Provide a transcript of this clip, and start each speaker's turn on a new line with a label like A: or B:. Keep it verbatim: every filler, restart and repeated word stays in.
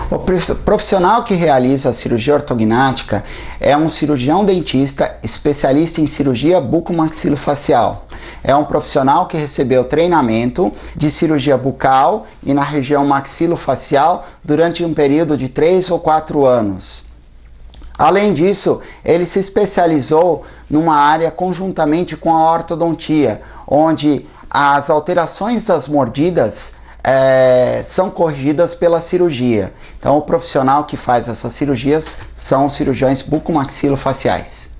A: O profissional que realiza a cirurgia ortognática é um cirurgião dentista especialista em cirurgia bucomaxilofacial. É um profissional que recebeu treinamento de cirurgia bucal e na região maxilofacial durante um período de três ou quatro anos. Além disso, ele se especializou numa área conjuntamente com a ortodontia, onde as alterações das mordidas é, são corrigidas pela cirurgia. Então, o profissional que faz essas cirurgias são os cirurgiões bucomaxilofaciais.